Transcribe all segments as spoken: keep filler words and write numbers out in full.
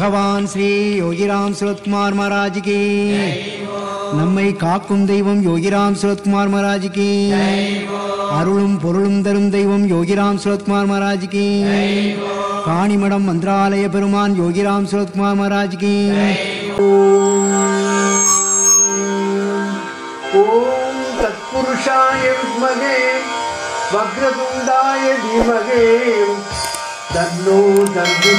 பகவான் ஸ்ரீ யோகிராம் சுரத்குமார் மகாராஜ் கி, நம்மை காக்கும் தெய்வம் யோகிராம் சுரத்குமார் மகாராஜ் கி, அருளும் பொருளும் தரும் தெய்வம் யோகிராம் சுரத்குமார் மகாராஜ் கி, காணிமடம் மந்திராலய பெருமான் யோகிராம் சுரத்குமார் மகாராஜ் கி. ஓம் தத்புருஷாய வித்மகே வக்ரதுண்டாய தீமகே தன்னோ தந்தி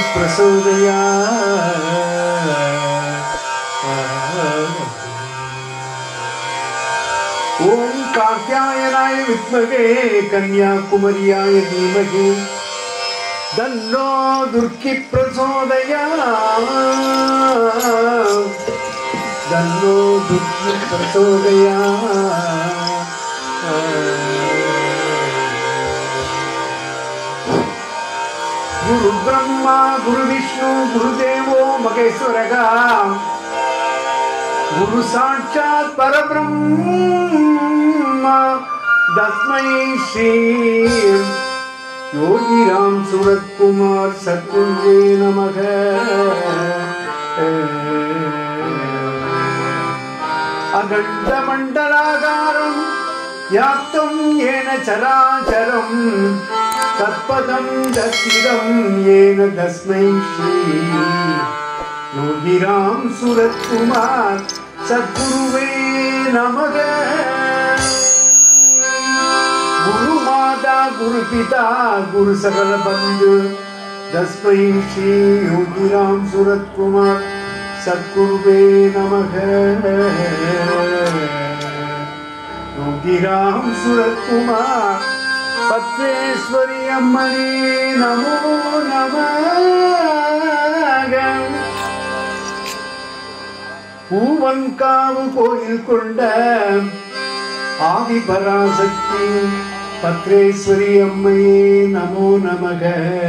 பிரசோதயாத். ஓம் காத்யாயனாய வித்மகே கன்யாகுமரியாய தீமகே தன்னோ துர்க்கி பிரசோதயாத். தன்னோ துர்க்கி பிரசோதயாத். குரு பிரம்மா குரு விஷ்ணு குருதேவோ மகேஸ்வரகா குரு சாட்சாத் பரபிரம்மா தஸ்மை ஸ்ரீ யோகிராம் சுரத்குமார் சத்குருவே நமக. அகண்ட மண்டலாகாரம் யாப்தம் ஏன சராச்சரம் தத்பதம் தத்திதம் ஏன தஸ்மை ஸ்ரீ யோகிராம் சுரத்குமார் சத்குருவே நமக. குரு மாதா குரு பிதா குரு சகல பந்து தஸ்மை ஸ்ரீ யோகிராம் சுரத்குமார் சத்குருவே நமக. யோகிராம் சுரத்குமார் பத்ரேஸ்வரி அம்மனே நமோ நமக. பூவன்காவு கோயில் கொண்ட ஆதி பராசக்தி பத்ரேஸ்வரி அம்மையே நமோ நமக.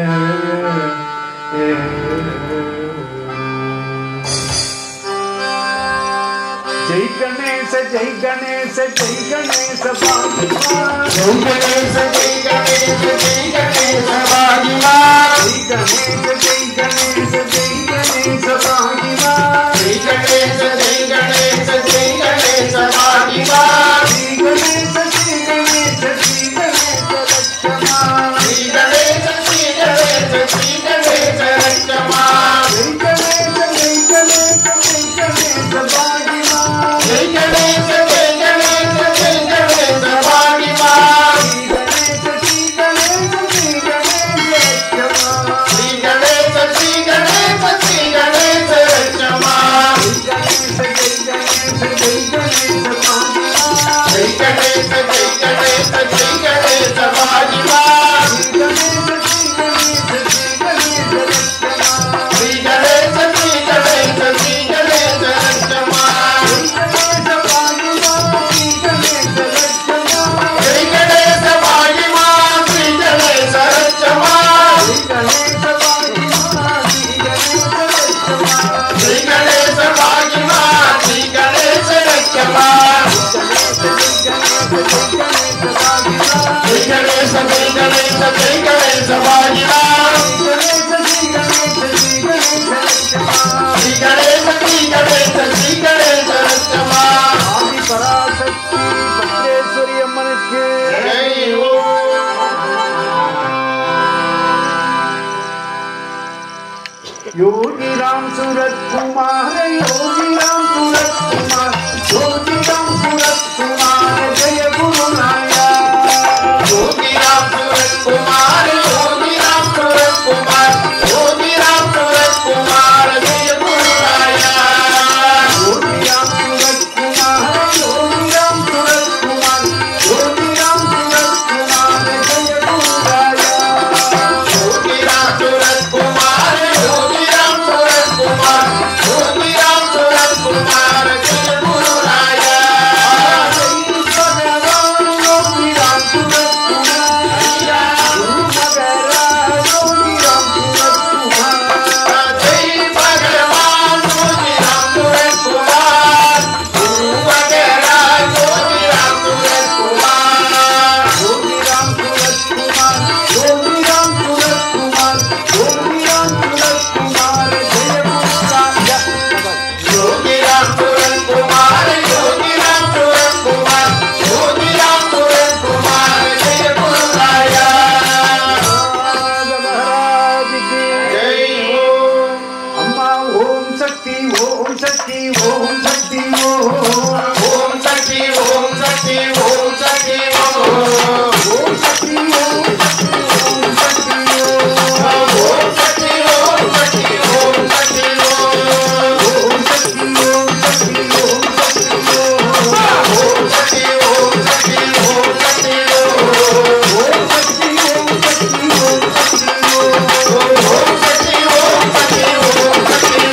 ஜெய் கணேச ஜெய் கணேச ஜெய் கணேச பாகிமா. ஜெய் கணேச ஜெய் கணேச ஜெய் கணேச பாகிமா. ஜெய் கணேச ஜெய் கணேச ஜெய் கணேச பாகிமா. ஜெய் கணேச ஜெய் கணேச ஜெய் கணேச பாகிமா. ஜெய் கணேச ஜெய் கணேச ஜெய் கணேச லட்சமா. ஜெய் கணேச ஜெய் கணேச ஜெய் கணேச லட்சமா. ஜெய் கணேச ஜெய் கணேச ஜெய் கணேச பாகிமா. ஜெய் கணேச ஜெய் கணேச ஜெய் கணேச பாகிமா. ஜெய் கணேச ஜெய் கணேச ஜெய் கணேச லட்சமா. ஜெய் கணேச ஜெய் கணேச ஜெய் கணேச லட்சமா. ஜெய் கணேச ஜெய் கணேச ஜெய் கணேச பாகிமா. ஜெய் கணேச ஜெய் கணேச ஜெய் கணேச பாகிமா. ஜெய் கணேச ஜெய் கணேச ஜெய் கணேச லட்சமா. ஜெய் கணேச ஜெய் கணேச ஜெய் கணேச லட்சமா. ஜெய் கணேச பாகிமா. ஜெய் கணேச லட்சமா. ஜெய் கணேச பாகிமா. ஜெய் கணேச லட்சமா. ஜெய் கணேச பாகிமா. ஜெய் கணேச லட்சமா. ஜெய் கணேச பாகிமா. ஜெய் கணேச லட்சமா. ஜெய் கணேச ஜெய் கணேச ஜெய் கணேச பாகிமா. ஜெய் கணேச ஜெய் கணேச ஜெய் கணேச லட்சமா. ஆதி பராசக்தி பத்ரேஸ்வரி அம்மனுக்கு ஜெய். யோகிராம் சுரத்குமார யோகிராம் சுரத்குமார் யோகிராம் சுரத்குமார ஜெய குருநாயா. யோகிராம் சுரத்குமார யோகிராம் சுரத்குமார் யோகிராம் சுரத்குமார ஜெய குருநாயா. யோகிராம் சுரத்குமார யோகிராம் சுரத்குமார் யோகிராம் சுரத்குமார ஜெய குருநாயா. யோகிராம் சுரத்குமார யோகிராம் சுரத்குமார் யோகிராம் சுரத்குமார ஜெய குருநாயா. ஓம் சக்தி ஓம் சக்தி ஓம் ஓம் சக்தி ஓம் சக்தி ஓம் சக்தி ஓம் ஓம் சக்தி ஓம் சக்தி ஓம் சக்தி ஓம் சக்தி ஓம் சக்தி ஓம் சக்தி ஓம் சக்தி ஓம் சக்தி ஓம் சக்தி ஓம் சக்தி ஓம் சக்தி ஓம் சக்தி ஓம் சக்தி ஓம் சக்தி ஓம் சக்தி ஓம் சக்தி ஓம் சக்தி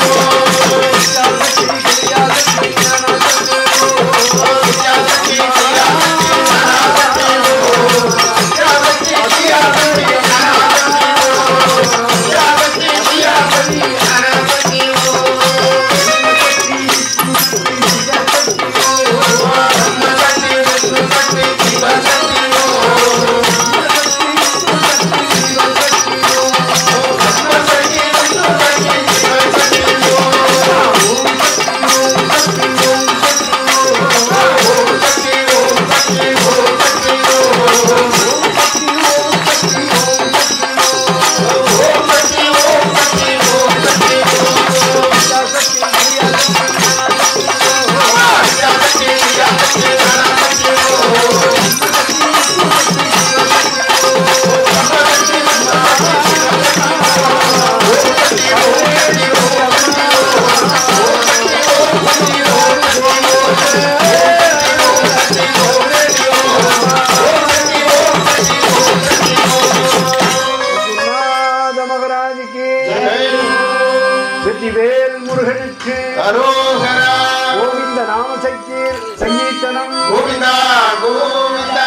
வெற்றிவேல் முருகனுக்கு அரோகரா கோவிந்த நாம சக்தி சங்கீர்த்தனம் கோவிந்தா கோவிந்தா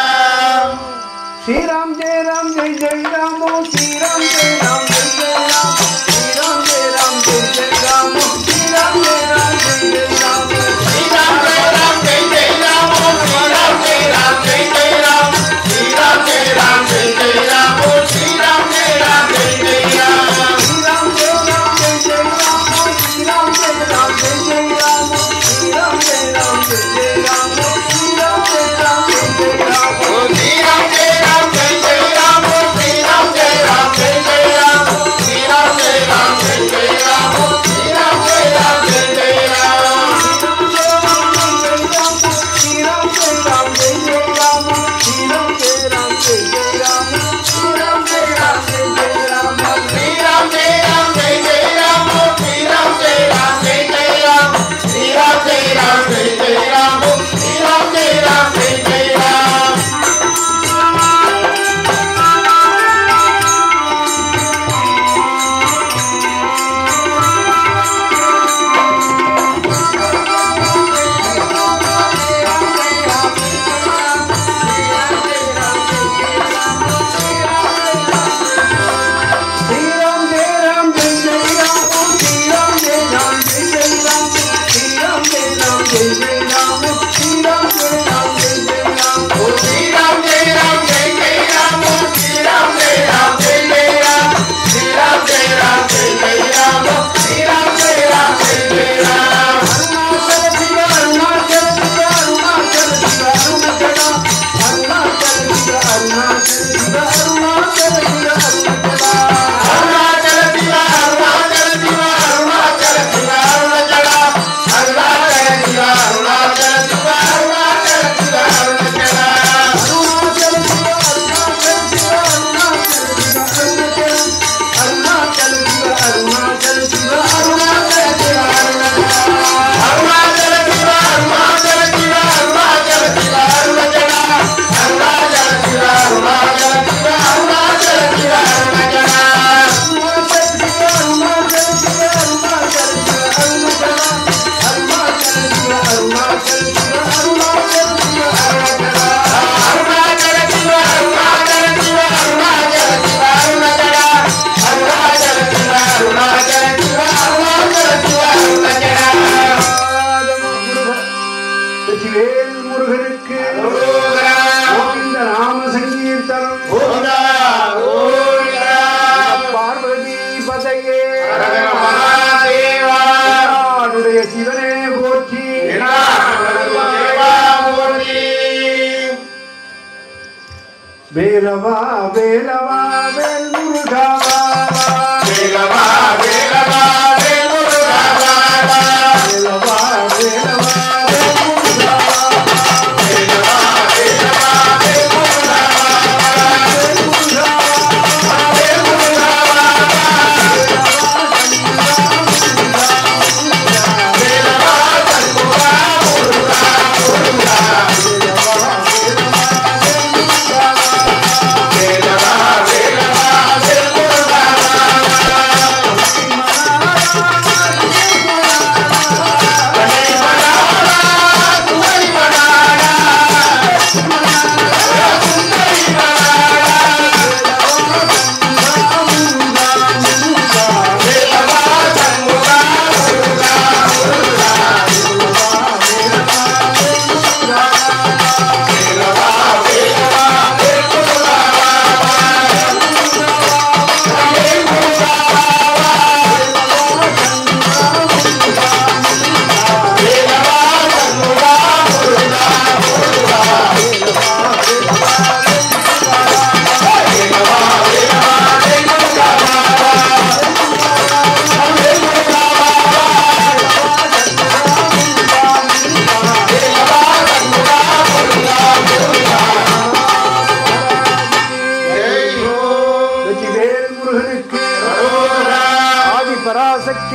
ஸ்ரீராம் ஜெய ராம் ஜெய் ஜெய் ராமோ ஸ்ரீராம் ஜெய ராம் ஜெய் ஜெய் ராம் ஸ்ரீராம் ஜெய ராம் ஜெய் ஜெய் ராமோ ஸ்ரீராம் ஜெய ராம் ஜெய் ஜெய் ராமோ ஸ்ரீராம் ஜெய ராம் ஜெய் ஜெய் ராமோ ஸ்ரீராம் ஜெய ராம் ஜெய் ஜெய் ராம் ஸ்ரீராம் ஜெய ராம் ஜெய் ஜெய் ராமோ ஸ்ரீராம் ஜெய ராம் ஜெய் ஜெய் ராம் ஸ்ரீராம் ஜெய ராம் ஜெய் ஜெய் ராமோ ஸ்ரீராம் ஜெய ராம் ஜெய் ஜெய் ராமோ ஸ்ரீராம் ஜெய ராம் ஜெய் ஜெய் ராமோ ஸ்ரீராம் ஜெய ராம் ஜெய் ஜெய் ராமோ ஓ ஸ்ரீராம் ஜெய ராம் ஜெய் ஜெய் ராமோ ஸ்ரீராம் ஜெய ராம் ஜெய் ஜெய் ராமோ ஸ்ரீராம் ஜெய ராம் ஜெய் ஜெய் ராமோ ஸ்ரீராம் ஜெய ராம் ஜெய் ஜெய் ராம் ஸ்ரீராம் ஜெய ராம் ஜெய் ஜெய் ராமோ ஸ்ரீராம் ஜெய ராம் ஜெய் ஜெய் ராமோ ஸ்ரீராம் ஜெய ராம் ஜெய் ஜெய் ராமோ ஸ்ரீராம் ஜெய ராம் ஜெய் ஜெய் ராமோ ஸ்ரீராம் ஜெய ராம் ஜெய் ஜெய் ராம் ஸ்ரீராம் ஜெய ராம் ஜெய் ஜெய் ராமோ ஸ்ரீராம் ஜெய ராம் ஜெய் ஜெய் ராம் ஸ்ரீராம் ஜெய ராம் ஜெய் ஜெய் ராமோ ஸ்ரீராம் ஜெய ராம் ஜெய் ஜெய் ராமோ ஸ்ரீராம் ஜெய ராம் ஜெய் ஜெய் ராமோ ஸ்ரீராம் ஜெய ராம் ஜெய் ஜெய் ராமோ ஓ ஸ்ரீராம் ஜெய ராம் ஜெய் ஜெய் ராமோ ஸ்ரீராம் ஜெய ராம் ஜெய் ஜெய் ராம் ஸ்ரீராம் ஜெய ராம் ஜெய் ஜெய் ராமோ ஸ்ரீராம் ஜெய ராம் ஜெய் ஜெய் ராம் அருணாச்சல சிவ அருணாச்சல சிவ அருணாச்சல சிவ அருணாச்சல அருணாச்சல சிவ அருணாச்சல சிவ அருணாச்சல சிவ அருணாச்சல அருணாச்சல சிவ அருணாச்சல சிவ அருணாச்சல சிவ அருணாச்சல அருணாச்சல சிவ அருணாச்சல சிவ அருணாச்சல சிவ அருணாச்சல அருணாச்சல சிவ அருணாச்சல சிவ அருணாச்சல சிவ அருணாச்சல அருணாச்சல சிவ அருணாச்சல சிவ அருணாச்சல சிவ அருணாச்சல அருணாச்சல சிவ அருணாச்சல சிவ அருணாச்சல சிவ அருணாச்சல அருணாச்சல சிவ அருணாச்சல சிவ அருணாச்சல சிவ அருணாச்சல அருணாச்சல சிவ அருணாச்சல சிவ அருணாச்சல சிவ அருணாச்சல அருணாச்சல சிவ அருணாச்சல சிவ அருணாச்சல சிவ அருணாச்சல வெற்றிவேல் முருகனுக்கு அரோகரா கோவிந்த நாம சங்கீர்த்தனம் கோவிந்தா கோவிந்தா பார்வதி பதையே ஹரஹர மகாதேவா நாடுடைய சிவனே போற்றி தேவா போற்றி வேலவா வேலவா வேல் முருகாவா வேலவா வேலவா வேலுருகா வாழா வேலவா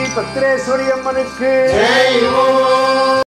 பத்திரேஸ்வரி அம்மனுக்கு ஜெய் ஓம்